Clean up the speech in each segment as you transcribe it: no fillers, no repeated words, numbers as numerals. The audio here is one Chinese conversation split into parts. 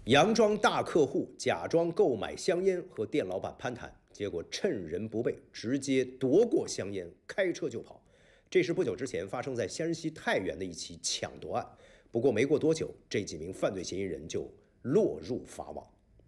佯装大客户，假装购买香烟和店老板攀谈，结果趁人不备，直接夺过香烟，开车就跑。这是不久之前发生在山西太原的一起抢夺案。不过没过多久，这几名犯罪嫌疑人就落入法网。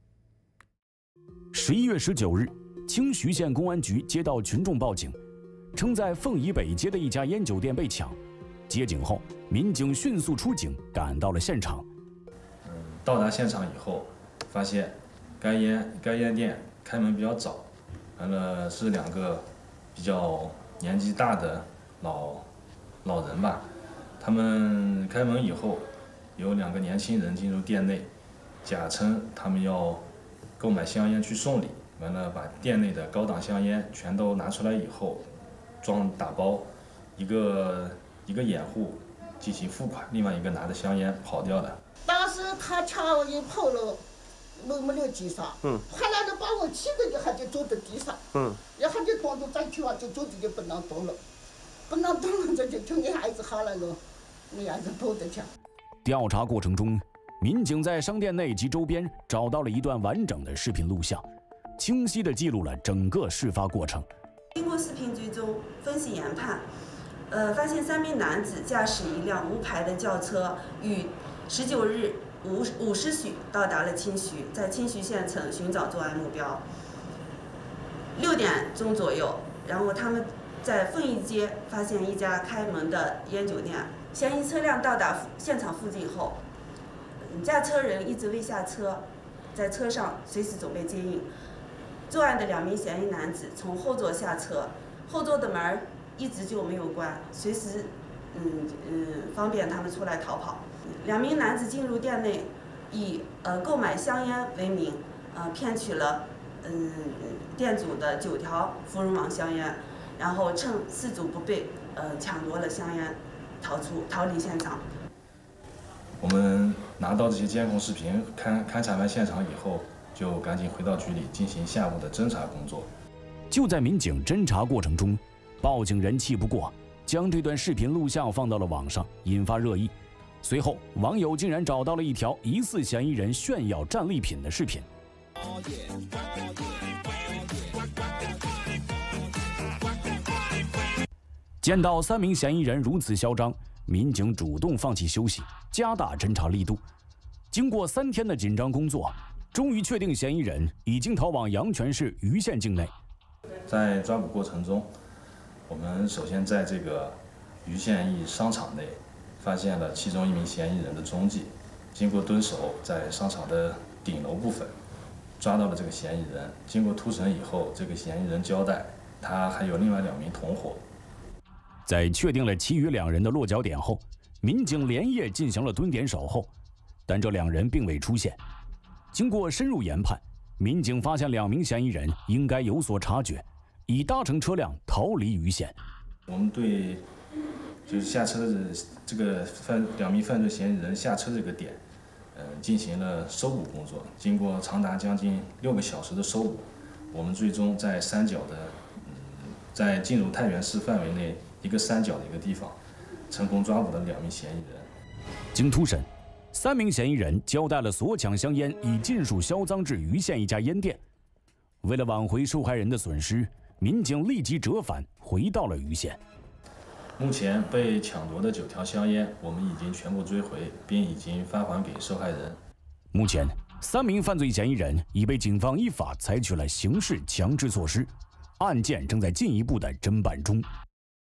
11月19日，清徐县公安局接到群众报警，称在凤仪北街的一家烟酒店被抢。接警后，民警迅速出警，赶到了现场。 到达现场以后，发现该烟店开门比较早，完了是2个比较年纪大的老人吧。他们开门以后，有2个年轻人进入店内，假称他们要购买香烟去送礼，完了把店内的高档香烟全都拿出来以后，装打包，一个掩护进行付款，另外一个拿着香烟跑掉了。 当时他抢我一跑了，没留地上，后来就把我气得一下就坐在地上，一下就动作再去啊，就坐着就不能动了，这就听你孩子下来了，你孩子跑得去。 调查过程中，民警在商店内及周边找到了一段完整的视频录像，清晰地记录了整个事发过程。 经过视频追踪、分析研判，发现3名男子驾驶一辆无牌的轿车，于19日50许到达了清徐，在清徐县城寻找作案目标。6点钟左右，然后他们在凤仪街发现一家开门的烟酒店，嫌疑车辆到达现场附近后，驾车人一直未下车，在车上随时准备接应。作案的2名嫌疑男子从后座下车，后座的门一直就没有关，随时方便他们出来逃跑。2名男子进入店内，以购买香烟为名，骗取了店主的9条芙蓉王香烟，然后趁事主不备，抢夺了香烟，逃离现场。 我们拿到这些监控视频，勘察完现场以后，就赶紧回到局里进行下午的侦查工作。 就在民警侦查过程中，报警人气不过，将这段视频录像放到了网上，引发热议。随后，网友竟然找到了一条疑似嫌疑人炫耀战利品的视频。见到3名嫌疑人如此嚣张，民警主动放弃休息，加大侦查力度。经过3天的紧张工作，终于确定嫌疑人已经逃往阳泉市盂县境内。 在抓捕过程中，我们首先在这个盂县一商场内发现了其中1名嫌疑人的踪迹。经过蹲守，在商场的顶楼部分抓到了这个嫌疑人。经过突审以后，这个嫌疑人交代，他还有另外2名同伙。 在确定了其余2人的落脚点后，民警连夜进行了蹲点守候，但这2人并未出现。经过深入研判，民警发现2名嫌疑人应该有所察觉，已搭乘车辆逃离盂县。 我们对就是下车的这个2名犯罪嫌疑人下车这个点，进行了搜捕工作。经过长达将近6个小时的搜捕，我们最终在山脚的，在进入太原市范围内一个山脚的一个地方，成功抓捕了2名嫌疑人。 经突审，3名嫌疑人交代了所抢香烟已尽数销赃至盂县一家烟店。为了挽回受害人的损失，民警立即折返回到了盂县。 目前被抢夺的9条香烟，我们已经全部追回，并已经发还给受害人。 目前，3名犯罪嫌疑人已被警方依法采取了刑事强制措施，案件正在进一步的侦办中。